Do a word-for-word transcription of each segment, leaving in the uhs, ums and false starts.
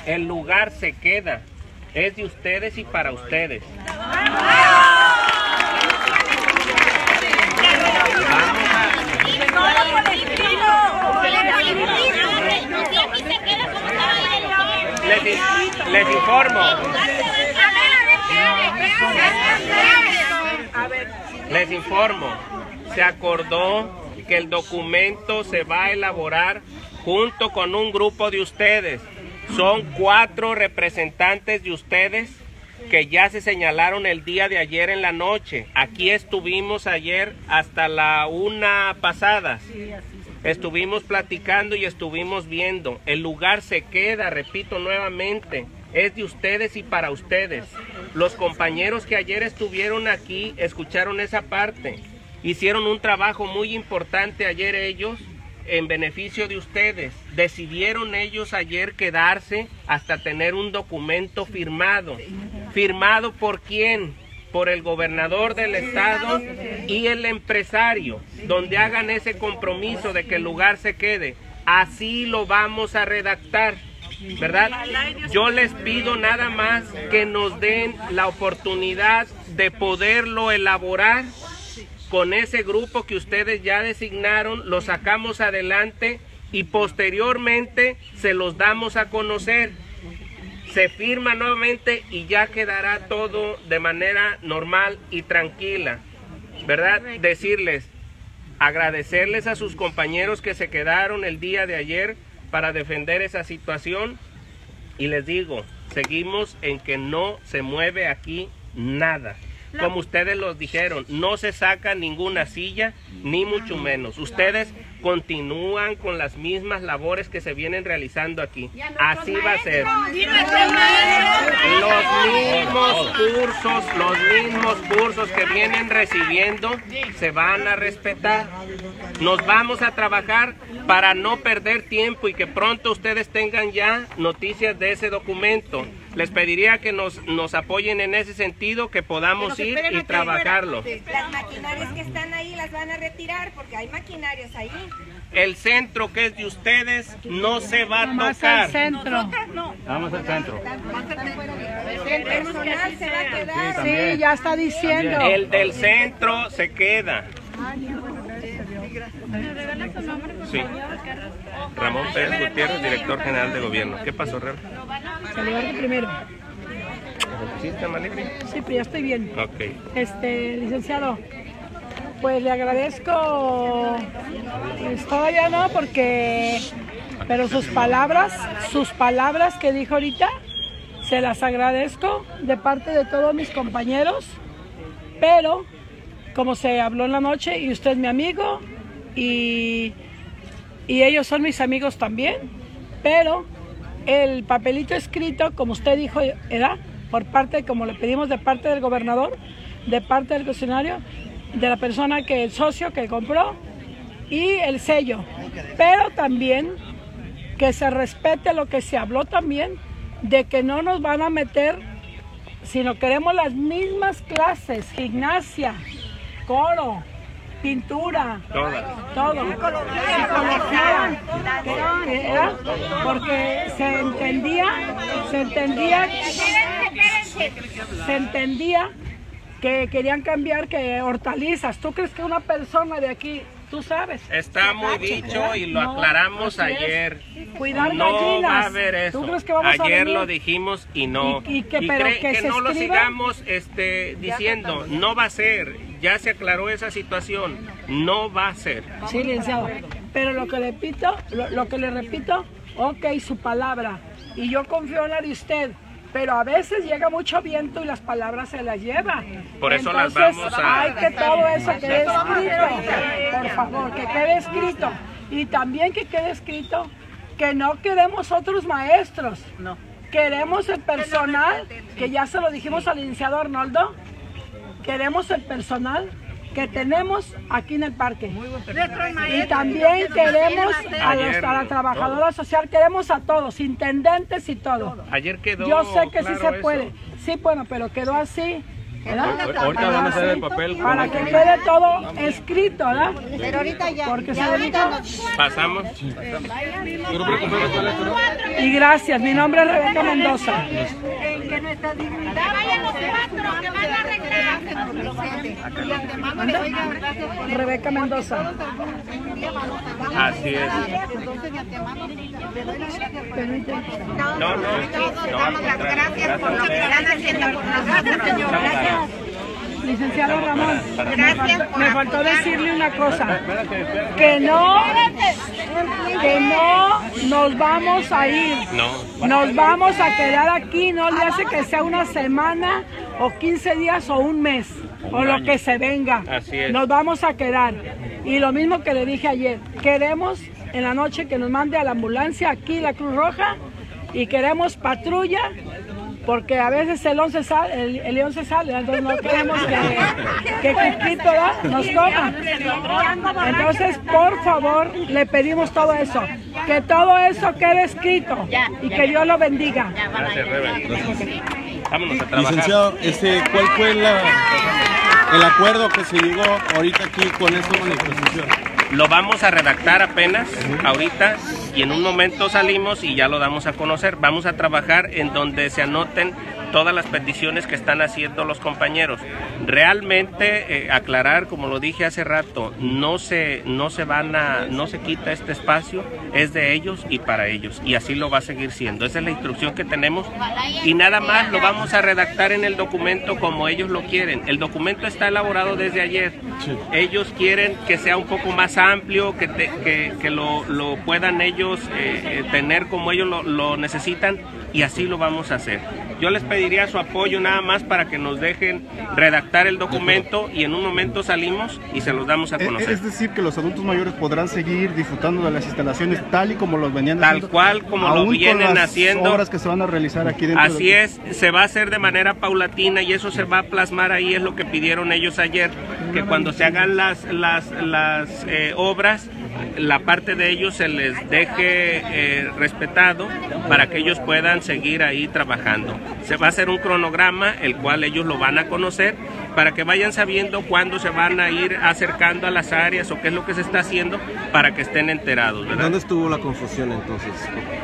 El lugar se queda. Es de ustedes y para ustedes. Les, les informo. Les informo. Se acordó que el documento se va a elaborar junto con un grupo de ustedes. Son cuatro representantes de ustedes que ya se señalaron el día de ayer en la noche. Aquí estuvimos ayer hasta la una pasada. Estuvimos platicando y estuvimos viendo. El lugar se queda, repito nuevamente, es de ustedes y para ustedes. Los compañeros que ayer estuvieron aquí escucharon esa parte. Hicieron un trabajo muy importante ayer ellos en beneficio de ustedes. Decidieron ellos ayer quedarse hasta tener un documento firmado. ¿Firmado por quién? Por el gobernador del estado y el empresario, donde hagan ese compromiso de que el lugar se quede. Así lo vamos a redactar, ¿verdad? Yo les pido nada más que nos den la oportunidad de poderlo elaborar con ese grupo que ustedes ya designaron, lo sacamos adelante y posteriormente se los damos a conocer. Se firma nuevamente y ya quedará todo de manera normal y tranquila, ¿verdad? Decirles, agradecerles a sus compañeros que se quedaron el día de ayer para defender esa situación y les digo, seguimos en que no se mueve aquí nada. Como ustedes los dijeron, no se saca ninguna silla, ni mucho menos. Ustedes continúan con las mismas labores que se vienen realizando aquí. Así va a ser. Los mismos cursos, los mismos cursos que vienen recibiendo se van a respetar. Nos vamos a trabajar para no perder tiempo y que pronto ustedes tengan ya noticias de ese documento. Les pediría que nos, nos apoyen en ese sentido, que podamos ir y trabajarlo. Las maquinarias que están ahí las van a retirar porque hay maquinarias ahí. El centro que es de ustedes no se va a tocar. Centro. Vamos al centro. El personal se va a quedar. Sí, ya está diciendo. El del centro se queda. Sí. Ramón Pérez Gutiérrez, director general de gobierno. ¿Qué pasó, Real? Saludarte primero. ¿Sí está mal libre? Sí, pero ya estoy bien. Ok. Este, licenciado, pues le agradezco, pues todavía no, porque, pero sus palabras, sus palabras que dijo ahorita, se las agradezco de parte de todos mis compañeros, pero como se habló en la noche y usted es mi amigo y, y ellos son mis amigos también, pero el papelito escrito, como usted dijo, era por parte, como le pedimos de parte del gobernador, de parte del funcionario, de la persona que el socio que compró y el sello, pero también que se respete lo que se habló también de que no nos van a meter, sino queremos las mismas clases, gimnasia, coro, pintura, Todas. todo, psicología, que- que era porque se entendía, se entendía, se entendía que querían cambiar que hortalizas. ¿Tú crees que una persona de aquí, tú sabes? Está muy dicho y lo No, aclaramos así es. ayer. Cuidar No gallinas. va a haber eso. ¿Tú crees que vamos a Ayer venir? lo dijimos y no. Y- y que- pero cree- que se no lo escriba. sigamos este, diciendo. No va a ser. Ya se aclaró esa situación. No va a ser. Sí, licenciado. Pero lo que le repito, lo, lo que le repito, ok, su palabra. Y yo confío en la de usted. Pero a veces llega mucho viento y las palabras se las lleva. Por eso las Entonces, vamos a- hay que todo eso quede escrito. Por favor, que quede escrito. Y también que quede escrito que no queremos otros maestros. No. Queremos el personal, que ya se lo dijimos al licenciado Arnoldo, queremos el personal que tenemos aquí en el parque. Y también queremos a, los, a la trabajadora social, queremos a todos, intendentes y todo. Ayer quedó Yo sé que sí claro se eso. puede, sí, bueno, pero quedó así ¿verdad? Ahorita van a hacer el papel. Para que quede todo escrito, ¿verdad? Pero ahorita ya. Porque ya se ahorita dedica. no. Pasamos. Y gracias, mi nombre es Rebeca Mendoza. Que nuestra dignidad. Vayan los cuatro que van a arreglar. Y antemano les doy gracias por eso. Rebeca Mendoza. Así es. Entonces de antemano le doy las gracias por eso. No, no, Todos no, damos las gracias por lo que están haciendo por nosotros, señor. Gracias. Licenciado Ramón, me Gracias faltó, por me faltó apoyarnos. decirle una cosa, que no, que no nos vamos a ir, No. nos vamos a quedar aquí, no le hace que sea una semana o quince días o un mes, o lo que se venga, Así es. nos vamos a quedar. Y lo mismo que le dije ayer, queremos en la noche que nos mande a la ambulancia aquí la Cruz Roja y queremos patrulla. Porque a veces el once sale, el, el león se sale, entonces no queremos que, que Crispito nos coma. Entonces, por favor, le pedimos todo eso, que todo eso quede escrito y que Dios lo bendiga. Gracias, Rebe. Vámonos a trabajar. Licenciado, este, ¿cuál fue la, el acuerdo que se llegó ahorita aquí con esta manifestación? Lo vamos a redactar apenas, ahorita, y en un momento salimos y ya lo damos a conocer. Vamos a trabajar en donde se anoten todas las peticiones que están haciendo los compañeros. Realmente, eh, aclarar, como lo dije hace rato, no se, no se van a, no se quita este espacio, es de ellos y para ellos, y así lo va a seguir siendo. Esa es la instrucción que tenemos, y nada más lo vamos a redactar en el documento como ellos lo quieren. El documento está elaborado desde ayer. Sí. Ellos quieren que sea un poco más amplio, que, te, que, que lo, lo puedan ellos eh, tener como ellos lo, lo necesitan, y así lo vamos a hacer. Yo les pediría su apoyo nada más para que nos dejen redactar el documento y en un momento salimos y se los damos a conocer. Es decir, que los adultos mayores podrán seguir disfrutando de las instalaciones tal y como los venían Tal haciendo. cual como lo aún con vienen las haciendo. obras que se van a realizar aquí dentro. Así de... es, se va a hacer de manera paulatina y eso se va a plasmar ahí, es lo que pidieron ellos ayer, que cuando se hagan las, las, las eh, obras, la parte de ellos se les deje eh, respetado para que ellos puedan seguir ahí trabajando. Se va a hacer un cronograma, el cual ellos lo van a conocer, para que vayan sabiendo cuándo se van a ir acercando a las áreas o qué es lo que se está haciendo, para que estén enterados, ¿verdad? ¿Dónde estuvo la confusión entonces?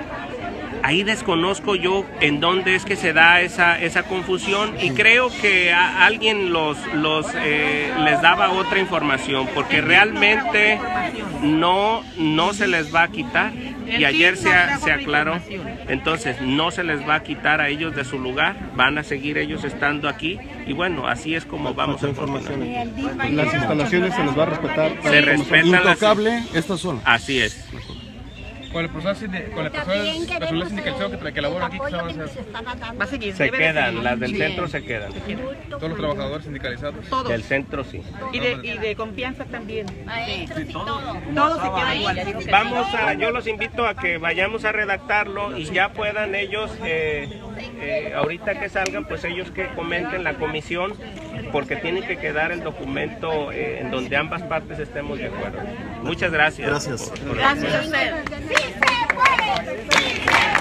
Ahí desconozco yo en dónde es que se da esa, esa confusión, y creo que a alguien los, los eh, les daba otra información, porque realmente no, no se les va a quitar, y ayer se, se aclaró. Entonces no se les va a quitar a ellos de su lugar, van a seguir ellos estando aquí, y bueno, así es como vamos a funcionar. Las instalaciones se les va a respetar. Se respetan las... Intocable esta zona. Así es. Con el personal, con el personal, personal sindicalizado que, que labora aquí, ¿qué se va a hacer? Va a seguir. Se quedan, las del centro se quedan. Todos los trabajadores sindicalizados. Todos. Del centro sí. Y de, y de confianza también. Maestros y todo. Todos se quedan igual. Vamos a, yo los invito a que vayamos a redactarlo y ya puedan ellos, eh, eh, ahorita que salgan, pues ellos que comenten la comisión, porque tiene que quedar el documento eh, en donde ambas partes estemos de acuerdo. Muchas gracias. Gracias. Por- por- Gracias a usted. ¡Sí se puede!